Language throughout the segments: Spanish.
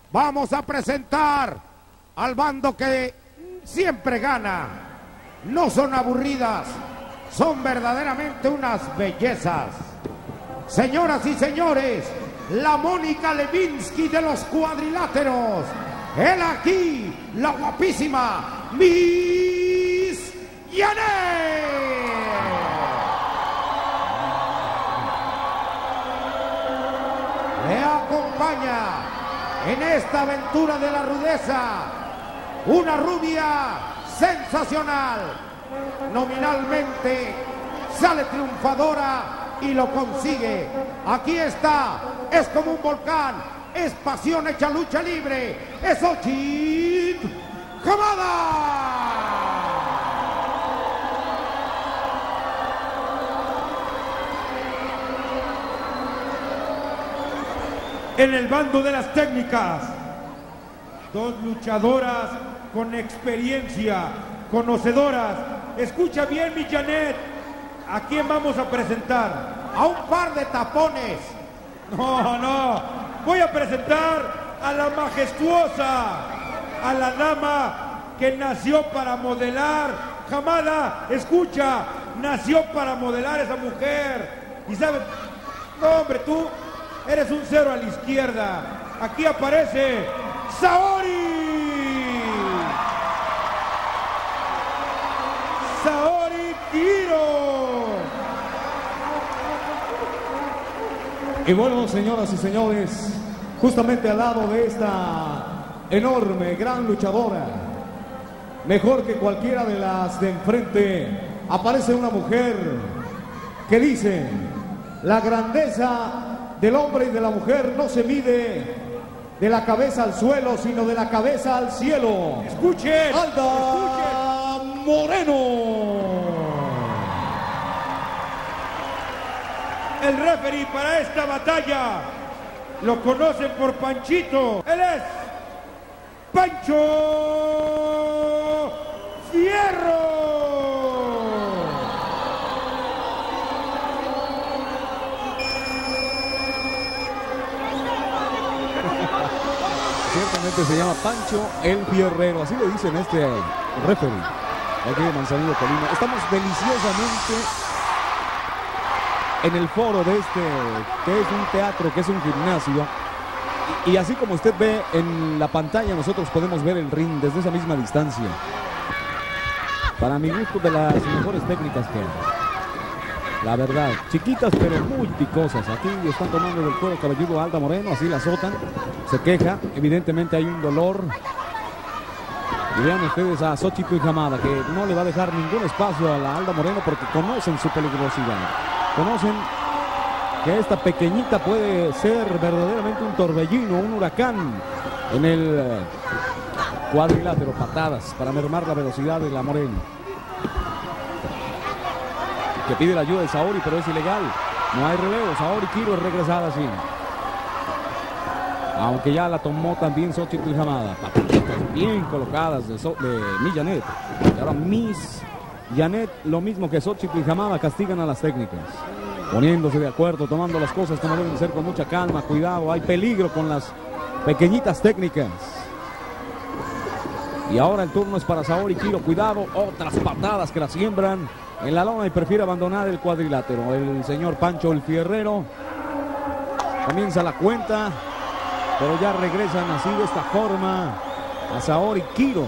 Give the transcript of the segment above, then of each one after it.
Vamos a presentar al bando que siempre gana. No son aburridas, son verdaderamente unas bellezas. Señoras y señores, la Mónica Lewinsky de los cuadriláteros. Él aquí, la guapísima Miss Janet. Le acompaña en esta aventura de la rudeza una rubia sensacional. Nominalmente sale triunfadora y lo consigue. Aquí está, es como un volcán, es pasión hecha lucha libre, es Xochitl Hamada. En el bando de las técnicas, dos luchadoras con experiencia, conocedoras. Escucha bien, mi Janet, ¿a quién vamos a presentar? A un par de tapones. No, voy a presentar a la majestuosa, a la dama que nació para modelar. Hamada, escucha, nació para modelar esa mujer. Y sabes, no hombre, tú eres un cero a la izquierda. Aquí aparece Saori. Saori Kiro. Y bueno, señoras y señores, justamente al lado de esta enorme, gran luchadora, mejor que cualquiera de las de enfrente, aparece una mujer que dice: la grandeza del hombre y de la mujer no se mide de la cabeza al suelo, sino de la cabeza al cielo. Escuchen, Alda Moreno. El referee para esta batalla lo conocen por Panchito. Él es Pancho Fierro. Ciertamente se llama Pancho el Fierrero, así le dicen este referee aquí de Manzanillo, Colima. Estamos deliciosamente en el foro de este, que es un teatro, que es un gimnasio, y así como usted ve en la pantalla, nosotros podemos ver el ring desde esa misma distancia. Para mi gusto, de las mejores técnicas que hay, la verdad, chiquitas pero muy picosas. Aquí están tomando del cuero cabelludo a Alda Moreno, así la azotan, se queja, evidentemente hay un dolor. Y vean ustedes a Xochitl Hamada, que no le va a dejar ningún espacio a la Alda Moreno porque conocen su peligrosidad. Conocen que esta pequeñita puede ser verdaderamente un torbellino, un huracán en el cuadrilátero. Patadas para mermar la velocidad de la Moreno, que pide la ayuda de Saori, pero es ilegal. No hay relevo. Saori Kiro es regresada así, aunque ya la tomó también Xochitl Hamada. Pataditas bien colocadas de Miss Janet. Y ahora Miss Janet, lo mismo que Xochitl Hamada, castigan a las técnicas, poniéndose de acuerdo, tomando las cosas como deben ser, con mucha calma. Cuidado, hay peligro con las pequeñitas técnicas. Y ahora el turno es para Saori Kiro. Cuidado, otras patadas que la siembran en la lona y prefiere abandonar el cuadrilátero. El señor Pancho el Fierrero comienza la cuenta, pero ya regresan así de esta forma a Saori Kiro.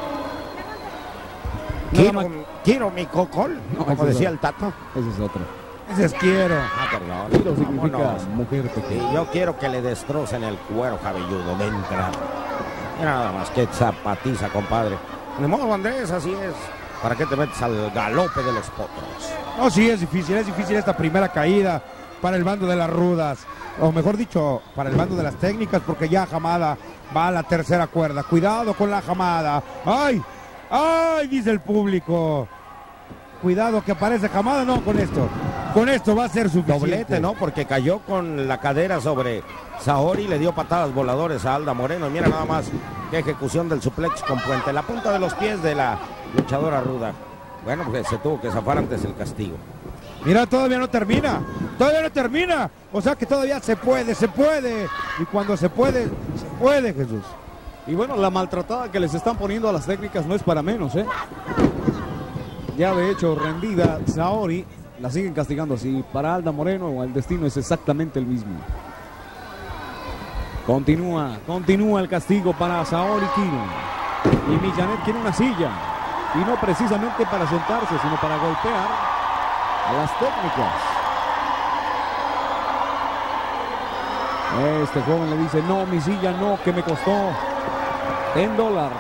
Quiero mi cocol, No, como decía el Tato. Ese es otro. Ese es quiero. Perdón. Kiro significa Vámonos. mujer pequeña. Y yo quiero que le destrocen el cuero cabelludo de entrada. Mira nada más que zapatiza, compadre. De modo, Andrés, así es. ¿Para qué te metes al galope de los potros? No, sí, es difícil esta primera caída para el bando de las rudas, o mejor dicho, para el bando de las técnicas, porque ya Hamada va a la tercera cuerda. Cuidado con la Hamada. ¡Ay! ¡Ay! Dice el público. Cuidado que aparece Hamada. No, con esto va a ser suficiente. Doblete, ¿no? Porque cayó con la cadera sobre Saori, le dio patadas voladores a Alda Moreno. Y mira nada más qué ejecución del suplex con puente. La punta de los pies de la luchadora ruda. Bueno, pues se tuvo que zafar antes el castigo. Mira, todavía no termina. Todavía no termina. O sea que todavía se puede, se puede. Y cuando se puede, Jesús. Y bueno, la maltratada que les están poniendo a las técnicas no es para menos, ¿eh? Ya de hecho, rendida Saori, la siguen castigando así. Para Alda Moreno, el destino es exactamente el mismo. Continúa el castigo para Saori Kino. Y Millanet quiere una silla. Y no precisamente para sentarse, sino para golpear a las técnicas. Este joven le dice, no, mi silla no, que me costó $10.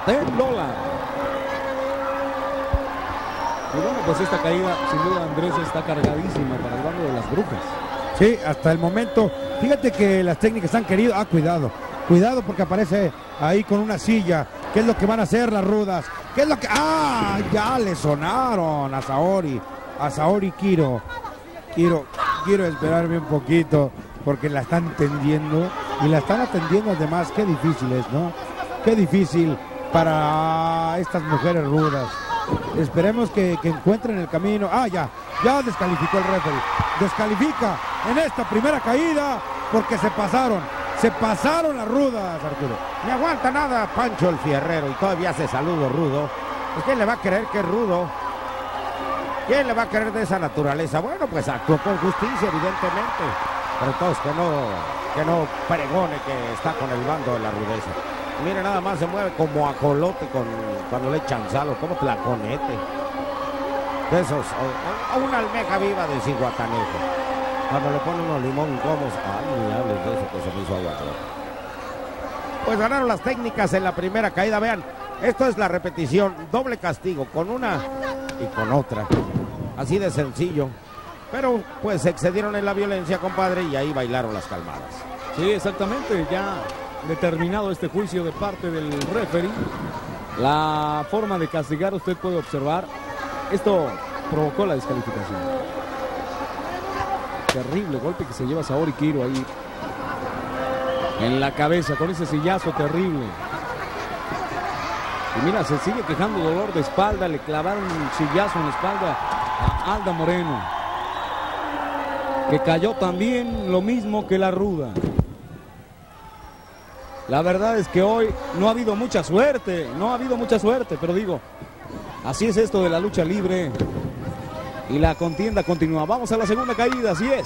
Y bueno, pues esta caída, sin duda, Andrés, está cargadísima para el bando de las brujas. Sí, hasta el momento. Fíjate que las técnicas han querido. Cuidado porque aparece ahí con una silla. ¿Qué es lo que van a hacer las rudas? ¿Qué es lo que...? ¡Ah! Ya le sonaron a Saori Kiro. Quiero esperarme un poquito porque la están tendiendo y la están atendiendo además. Qué difícil es, ¿no? Qué difícil para estas mujeres rudas. Esperemos que encuentren el camino. Ya descalificó el referee. Descalifica en esta primera caída porque se pasaron las rudas, Arturo. Ni aguanta nada Pancho el Fierrero y todavía hace saludo rudo. Pues ¿quién le va a creer que es rudo? ¿Quién le va a creer de esa naturaleza? Bueno, pues actuó con justicia, evidentemente. Pero todos que no pregone que está con el bando de la rudeza. Mire, nada más se mueve como ajolote cuando le echan sal o como tlaconete. De esos, o una almeja viva de Ciguatanejo. Cuando le ponen unos limón como, ay, ni hables de eso que se me hizo agua. Pues ganaron las técnicas en la primera caída. Vean, esto es la repetición, doble castigo, con una y con otra. Así de sencillo. Pero pues se excedieron en la violencia, compadre, y ahí bailaron las calmadas. Sí, exactamente, ya determinado este juicio de parte del referee. La forma de castigar, usted puede observar, esto provocó la descalificación. Terrible golpe que se lleva Saori Kiro ahí en la cabeza con ese sillazo terrible. Y mira, se sigue quejando dolor de espalda, le clavaron un sillazo en la espalda a Alda Moreno, que cayó también lo mismo que la ruda. La verdad es que hoy no ha habido mucha suerte, pero digo, así es esto de la lucha libre y la contienda continúa. Vamos a la segunda caída, así es.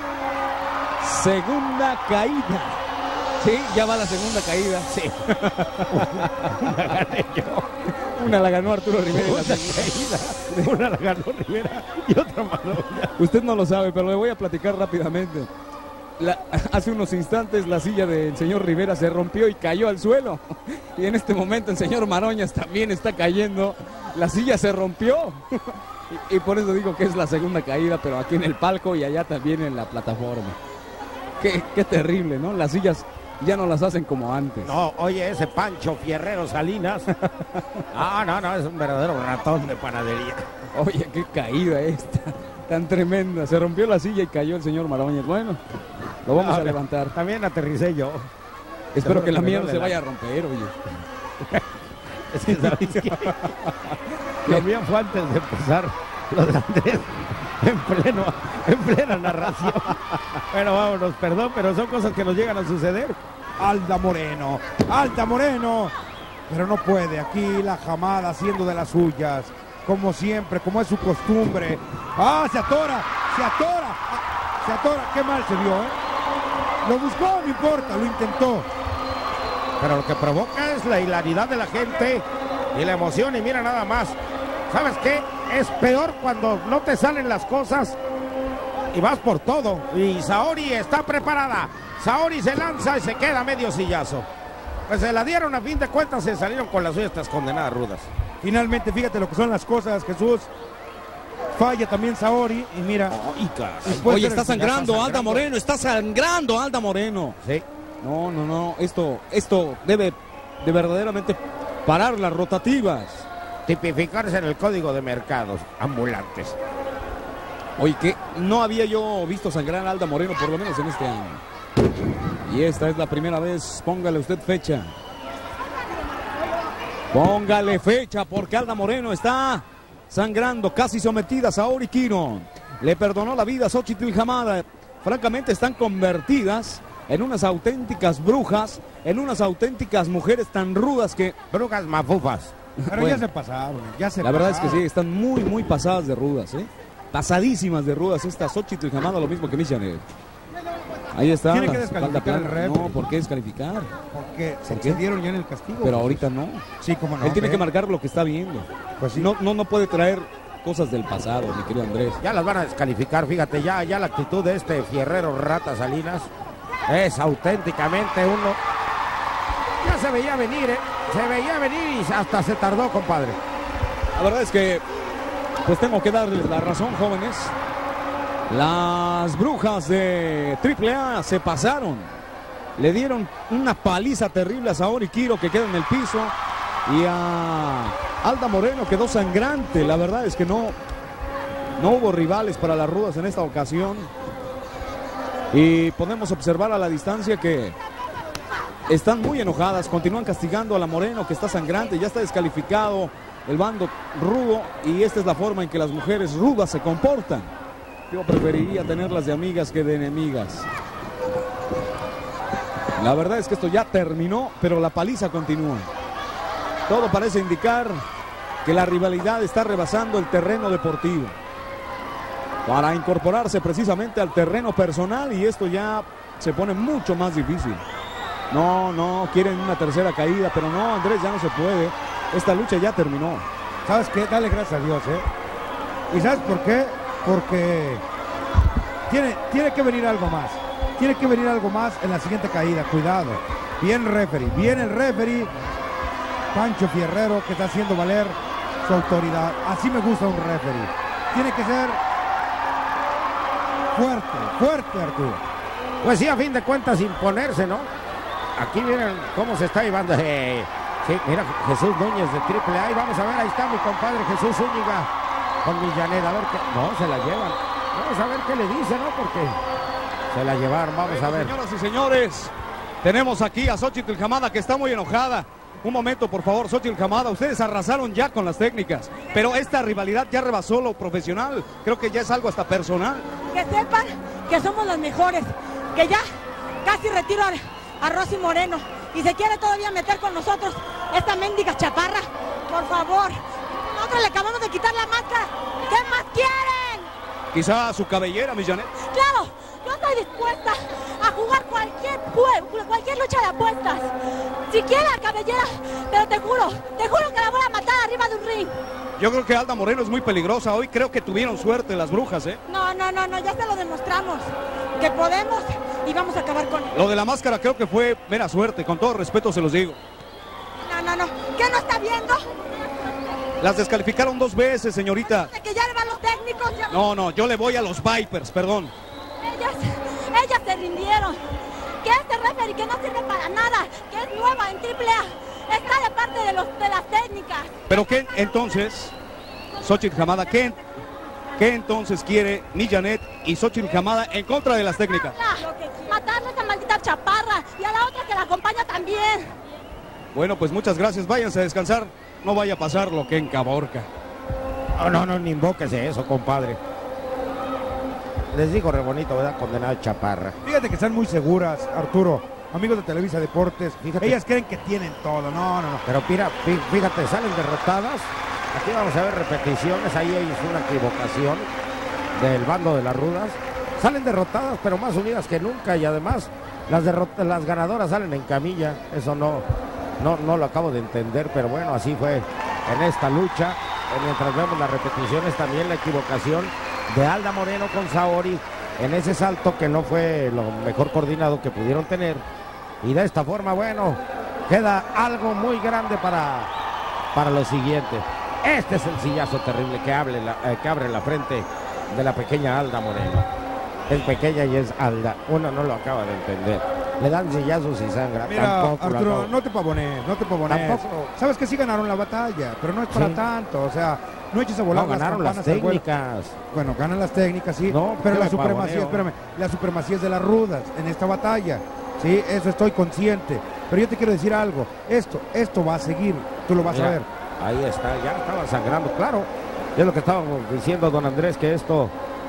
Segunda caída. Sí, ya va la segunda caída. Sí. Una gané yo. Una la ganó Arturo Rivera. Una la ganó Rivera y otra Manoya. Usted no lo sabe, pero le voy a platicar rápidamente. Hace unos instantes la silla del señor Rivera se rompió y cayó al suelo. Y en este momento el señor Maroñas también está cayendo. La silla se rompió. Y por eso digo que es la segunda caída, pero aquí en el palco y allá también en la plataforma. Qué terrible, ¿no? Las sillas ya no las hacen como antes. No, oye, ese Pancho Fierrero Salinas. No, es un verdadero ratón de panadería. Oye, qué caída esta, tan tremenda. Se rompió la silla y cayó el señor Maroñas. Bueno, lo vamos a levantar. También aterricé yo. Espero que la mía no se vaya a romper, oye. Es que sabes que lo mío fue antes de empezar lo de Andrés en plena narración. Bueno, vámonos, perdón, pero son cosas que nos llegan a suceder. Alda Moreno, pero no puede. Aquí la Hamada haciendo de las suyas, como siempre, como es su costumbre. Se atora. Qué mal se vio, Lo buscó, no importa, lo intentó. Pero lo que provoca es la hilaridad de la gente y la emoción. Y mira nada más, ¿sabes qué? Es peor cuando no te salen las cosas y vas por todo. Y Saori está preparada. Saori se lanza y se queda medio sillazo. Pues se la dieron, a fin de cuentas se salieron con las suyas estas condenadas rudas. Finalmente, fíjate lo que son las cosas, Jesús. Falla también Saori y mira. Oye, está sangrando Alda Moreno, está sangrando Alda Moreno. Sí. No, esto debe de verdaderamente parar las rotativas. Tipificarse en el código de mercados ambulantes. Oye, que no había yo visto sangrar a Alda Moreno, por lo menos en este año. Y esta es la primera vez, póngale usted fecha. Póngale fecha porque Alda Moreno está sangrando, casi sometida. Saori Kiro le perdonó la vida a Xochitl Hamada. Francamente están convertidas en unas auténticas brujas, en unas auténticas mujeres tan rudas que... Brujas mafufas. Pero Bueno, ya se pasaron, ya se la verdad es pasaron. que sí, están muy pasadas de rudas, ¿eh? Pasadísimas de rudas esta Xochitl Hamada, lo mismo que Miss Janet. Ahí está. Tiene que la descalificar espalda al plana. referee. No, ¿por qué descalificar? Porque se ¿Por qué? excedieron ya en el castigo. Pero ahorita no. Sí, como no. Él tiene ve. que marcar lo que está viendo. Pues sí. No puede traer cosas del pasado, mi querido Andrés. Ya las van a descalificar, fíjate, ya la actitud de este fierrero Rata Salinas es auténticamente uno. Ya se veía venir, se veía venir y hasta se tardó, compadre. La verdad es que, pues tengo que darles la razón, jóvenes. Las brujas de AAA se pasaron. Le dieron una paliza terrible a Saori Kiro, que queda en el piso. Y a Alda Moreno quedó sangrante. La verdad es que no hubo rivales para las rudas en esta ocasión. Y podemos observar a la distancia que están muy enojadas. Continúan castigando a la Moreno, que está sangrante. Ya está descalificado el bando rudo. Y esta es la forma en que las mujeres rudas se comportan. Yo preferiría tenerlas de amigas que de enemigas. La verdad es que esto ya terminó, pero la paliza continúa. Todo parece indicar que la rivalidad está rebasando el terreno deportivo para incorporarse precisamente al terreno personal, y esto ya se pone mucho más difícil. No, quieren una tercera caída, pero no, Andrés, ya no se puede. Esta lucha ya terminó. ¿Sabes qué? Dale gracias a Dios, ¿eh? ¿Y sabes por qué? Porque tiene que venir algo más. Tiene que venir algo más en la siguiente caída. Cuidado. Bien referee. Bien el referee. Pancho Fierrero, que está haciendo valer su autoridad. Así me gusta un referee. Tiene que ser fuerte, Arturo. Pues sí, a fin de cuentas imponerse, ¿no? Aquí miren cómo se está llevando. Sí, mira, Jesús Núñez de AAA. Y vamos a ver, ahí está mi compadre Jesús Zúñiga con Millaneda. A ver qué. No, se la llevan. Vamos a ver qué le dice, ¿no? Porque se la llevaron. Vamos a ver. Señoras y señores, tenemos aquí a Xochitl Hamada, que está muy enojada. Un momento, por favor, Xochitl Hamada. Ustedes arrasaron ya con las técnicas, pero esta rivalidad ya rebasó lo profesional. Creo que ya es algo hasta personal. Que sepan que somos los mejores, que ya casi retiro a Rosy Moreno y se quiere todavía meter con nosotros esta mendiga chaparra. Por favor, nosotros le acabamos de quitar la máscara. ¿Qué más quieren? Quizá su cabellera, Miss Janet. Claro, yo estoy dispuesta a jugar cualquier lucha de apuestas. Si quiere la cabellera, pero te juro que la voy a matar arriba de un ring. Yo creo que Alda Moreno es muy peligrosa. Hoy creo que tuvieron suerte las brujas, ¿eh? No, ya se lo demostramos. Que podemos y vamos a acabar con él. Lo de la máscara creo que fue mera suerte, con todo respeto se los digo. No. ¿Qué no está viendo? Las descalificaron 2 veces, señorita. De que ya le van los técnicos. Ya... No, yo le voy a los Vipers, perdón. Ellas se rindieron. Que este referee que no sirve para nada, que es nueva en AAA, está de parte de las técnicas. Pero ¿qué entonces, Xochitl Hamada, qué entonces quiere Miss Janet y Xochitl Hamada en contra de las técnicas? Matarle a esa maldita chaparra y a la otra que la acompaña también. Bueno, pues muchas gracias, váyanse a descansar. No vaya a pasar lo que en Caborca. No, ni invóquese eso, compadre. Les digo re bonito, ¿verdad? Condenada chaparra. Fíjate que están muy seguras, Arturo. Amigos de Televisa Deportes, Fíjate. ellas creen que tienen todo. No. Pero mira, fíjate, salen derrotadas. Aquí vamos a ver repeticiones. Ahí es una equivocación del bando de las rudas. Salen derrotadas, pero más unidas que nunca. Y además, las ganadoras salen en camilla. Eso no lo acabo de entender. Pero bueno, así fue en esta lucha. Mientras vemos las repeticiones, también la equivocación de Alda Moreno con Saori en ese salto que no fue lo mejor coordinado que pudieron tener. Y de esta forma, bueno, queda algo muy grande para lo siguiente. Este es el sillazo terrible que abre la frente de la pequeña Alda Moreno. Es pequeña y es Alda. Uno no lo acaba de entender. Le dan sillazos y sangra. Mira, Tampoco Arturo, no te pavones. Tampoco. Sabes que sí ganaron la batalla, pero no es para Sí. tanto. O sea, no eches a volar No, ganaron las campanas al vuelo. técnicas. Bueno, ganan las técnicas, sí, No, pero qué la supremacía, pavoneo. la supremacía es de las rudas en esta batalla. Sí, eso estoy consciente. Pero yo te quiero decir algo. Esto va a seguir. Tú lo vas Mira, a ver. ahí está, ya estaba sangrando, claro. Es lo que estábamos diciendo, don Andrés, que esto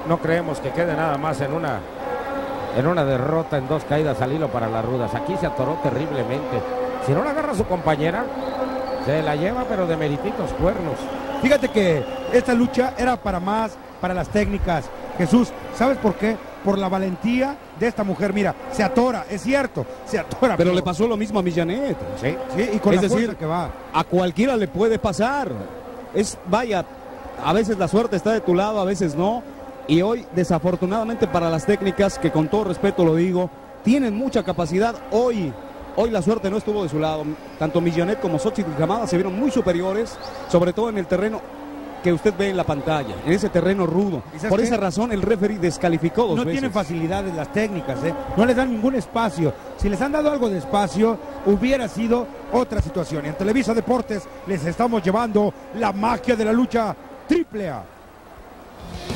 no creemos que quede nada más en una derrota en 2 caídas al hilo para las rudas. Aquí se atoró terriblemente. Si no la agarra su compañera, se la lleva, pero de merititos cuernos. Fíjate que esta lucha era para más, para las técnicas. Jesús, ¿sabes por qué? Por la valentía de esta mujer. Mira, se atora, es cierto, se atora. Pero le pasó lo mismo a Millanet. Sí, y con es la decir, fuerza que va. A cualquiera le puede pasar. Vaya, a veces la suerte está de tu lado, a veces no. Y hoy, desafortunadamente para las técnicas, que con todo respeto lo digo, tienen mucha capacidad. Hoy la suerte no estuvo de su lado. Tanto Millanet como Xochitl Hamada se vieron muy superiores, sobre todo en el terreno que usted ve en la pantalla, en ese terreno rudo. Por esa razón el referee descalificó 2 veces. No tienen facilidades las técnicas, no les dan ningún espacio. Si les han dado algo de espacio, hubiera sido otra situación. Y en Televisa Deportes les estamos llevando la magia de la lucha AAA.